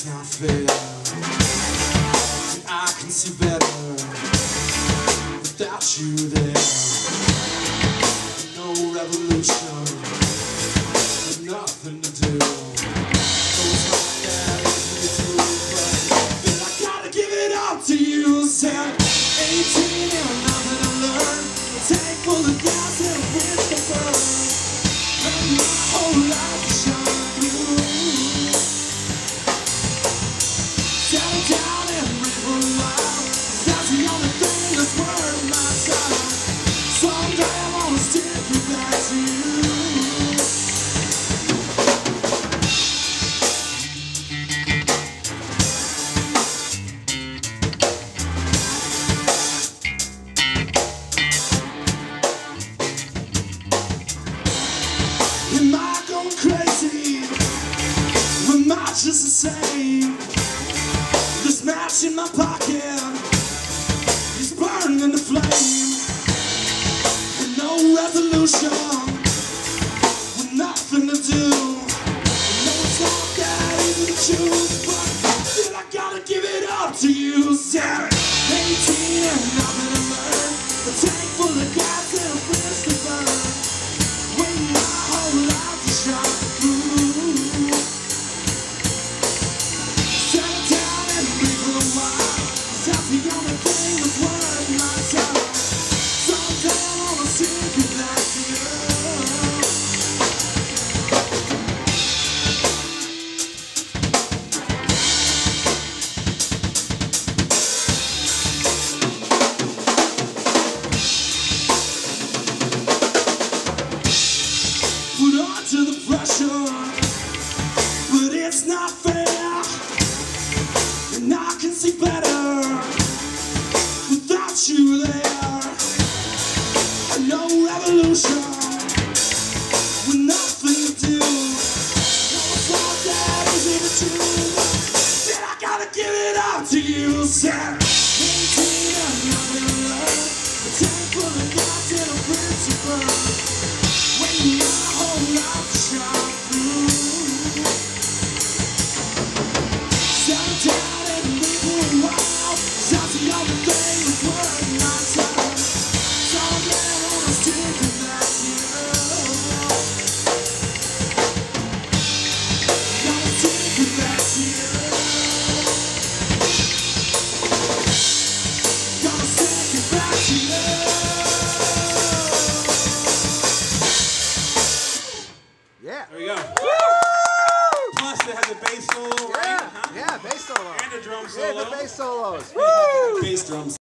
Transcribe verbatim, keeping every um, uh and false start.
it's not fair. And I can see better without you there. No revolution, but nothing to do. Those hot days to do, but then I gotta give it up to you. Said eighteen and nothing to learn. A tank full of gas and a bridge to burn. And my whole life is shine through. Settle down and live a while. That's the only thing that's worth my time. Someday I wanna stick it back to you. Am I going crazy? Am I just the same? This match in my pocket is burning in the flame. And no resolution, with nothing to do. I know it's not that easy to choose, but still I gotta give it up to you. Sarah, eighteen and nothing to learn. A tank full of gas and a bridge to burn. When my whole life is shot through. Settle down and live for a while. That's the only thing that's worth my time. Someday I wanna see you back here. Put on to the pressure, but it's not fair. And I can see better without you there. And no revolution, with nothing to do. No, it's not that easy to choose. Then I gotta give it up to you, Sarah. eighteen and nothing to learn. A tank full of gas and a bridge to burn. When my whole life is shot through. Settle down and live for a while. That's the only thing that's worth my time. Someday I wanna stick it back to you. Gonna stick it back to you. Gonna stick it back to you. Yeah. There we go. Plus it has a bass solo, right? Yeah, Huh? yeah, bass solo. And a drum Yeah, solo. the bass solos. Bass drums.